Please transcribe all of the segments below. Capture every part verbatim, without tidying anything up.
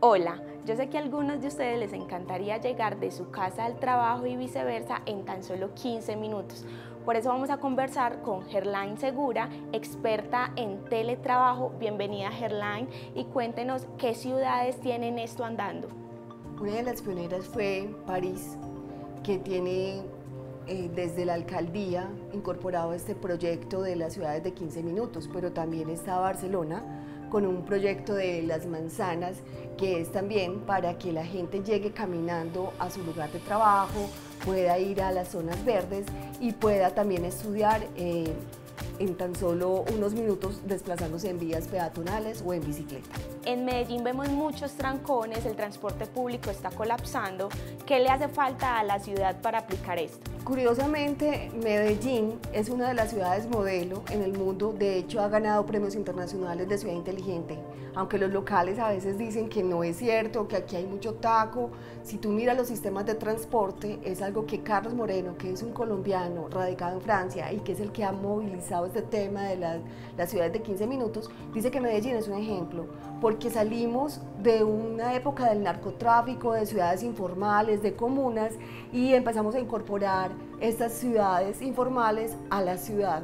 Hola, yo sé que a algunos de ustedes les encantaría llegar de su casa al trabajo y viceversa en tan solo quince minutos. Por eso vamos a conversar con Gerlain Segura, experta en teletrabajo. Bienvenida, Gerlain, y cuéntenos qué ciudades tienen esto andando. Una de las pioneras fue París, que tiene eh, desde la alcaldía incorporado este proyecto de las ciudades de quince minutos, pero también está Barcelona con un proyecto de las manzanas, que es también para que la gente llegue caminando a su lugar de trabajo, pueda ir a las zonas verdes y pueda también estudiar eh, en tan solo unos minutos desplazándose en vías peatonales o en bicicleta. En Medellín vemos muchos trancones, el transporte público está colapsando. ¿Qué le hace falta a la ciudad para aplicar esto? Curiosamente, Medellín es una de las ciudades modelo en el mundo. De hecho, ha ganado premios internacionales de ciudad inteligente, aunque los locales a veces dicen que no es cierto, que aquí hay mucho taco. Si tú miras los sistemas de transporte, es algo que Carlos Moreno, que es un colombiano radicado en Francia y que es el que ha movilizado este tema de la, las ciudades de quince minutos, dice que Medellín es un ejemplo, porque salimos de una época del narcotráfico, de ciudades informales, de comunas, y empezamos a incorporar estas ciudades informales a la ciudad,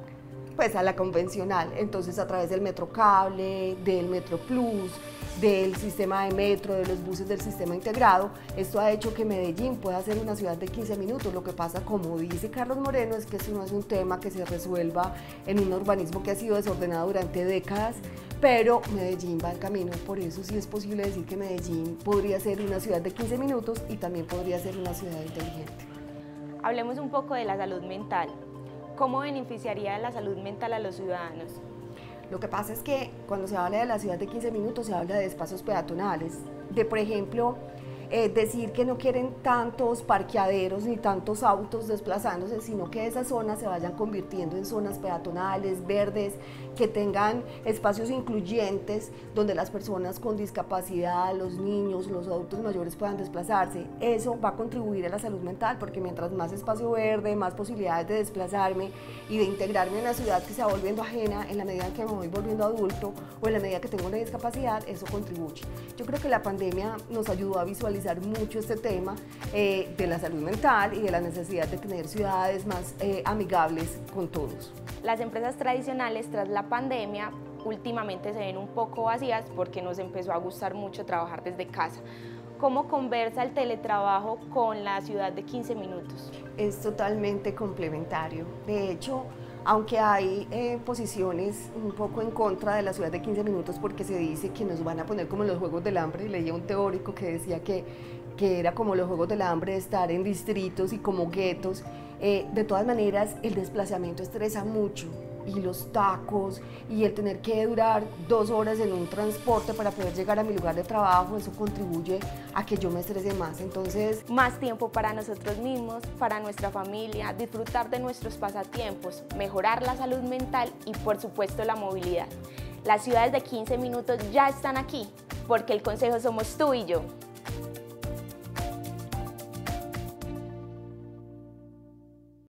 pues a la convencional. Entonces, a través del Metro Cable, del Metro Plus, del sistema de metro, de los buses del sistema integrado, esto ha hecho que Medellín pueda ser una ciudad de quince minutos. Lo que pasa, como dice Carlos Moreno, es que esto no es un tema que se resuelva en un urbanismo que ha sido desordenado durante décadas, pero Medellín va en camino. Por eso sí es posible decir que Medellín podría ser una ciudad de quince minutos y también podría ser una ciudad inteligente. Hablemos un poco de la salud mental. ¿Cómo beneficiaría la salud mental a los ciudadanos? Lo que pasa es que cuando se habla de la ciudad de quince minutos se habla de espacios peatonales, de por ejemplo eh, decir que no quieren tantos parqueaderos ni tantos autos desplazándose, sino que esas zonas se vayan convirtiendo en zonas peatonales, verdes, que tengan espacios incluyentes donde las personas con discapacidad, los niños, los adultos mayores puedan desplazarse. Eso va a contribuir a la salud mental, porque mientras más espacio verde, más posibilidades de desplazarme y de integrarme en una ciudad que se va volviendo ajena en la medida en que me voy volviendo adulto o en la medida que tengo una discapacidad, eso contribuye. Yo creo que la pandemia nos ayudó a visualizar mucho este tema eh, de la salud mental y de la necesidad de tener ciudades más eh, amigables con todos. Las empresas tradicionales tras la pandemia últimamente se ven un poco vacías porque nos empezó a gustar mucho trabajar desde casa. ¿Cómo conversa el teletrabajo con la ciudad de quince minutos? Es totalmente complementario. De hecho, aunque hay eh, posiciones un poco en contra de la ciudad de quince minutos porque se dice que nos van a poner como los Juegos del Hambre, leía un teórico que decía que, que era como los Juegos del Hambre de estar en distritos y como guetos. Eh, de todas maneras, el desplazamiento estresa mucho, y los tacos y el tener que durar dos horas en un transporte para poder llegar a mi lugar de trabajo, eso contribuye a que yo me estrese más. Entonces, más tiempo para nosotros mismos, para nuestra familia, disfrutar de nuestros pasatiempos, mejorar la salud mental y por supuesto la movilidad. Las ciudades de quince minutos ya están aquí, porque el consejo somos tú y yo.